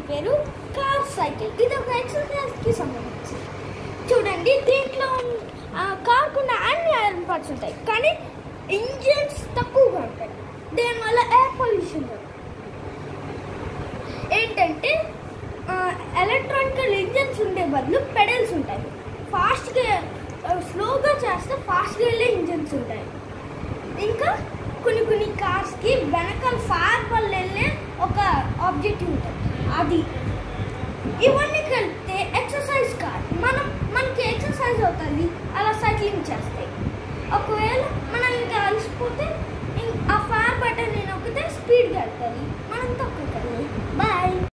పేరు car cycle. ఇది ఒక ఎక్సర్సైజ్కి సంబంధించి. చూడండి, దీంట్లో కార్కున్న అన్ని ఐరన్ పార్ట్స్ ఉంటాయి, కానీ ఇంజిన్స్ తక్కువగా ఉంటాయి. దీనివల్ల ఎయిర్ పొల్యూషన్ ఏంటంటే ఎలక్ట్రానికల్ ఇంజిన్స్ ఉండే బదులు పెడల్స్ ఉంటాయి. ఫాస్ట్గా స్లోగా చేస్తే ఫాస్ట్గా వెళ్ళే ఇంజిన్స్ ఉంటాయి. ఇంకా కొన్ని కార్స్కి వెనకాల ఫైర్ వల్ల వెళ్ళే ఒక ఆబ్జెక్టివ్ ఉంటుంది. అది ఇవన్నీ కలిపితే ఎక్సర్సైజ్ కార్. మనకి ఎక్సర్సైజ్ అవుతుంది అలా సైక్లింగ్ చేస్తే. ఒకవేళ మనం ఇంకా అలసిపోతే ఆ ఫైర్ బటన్ నొక్కితే స్పీడ్గా వెళ్తుంది. మనం తక్కువ బాయ్.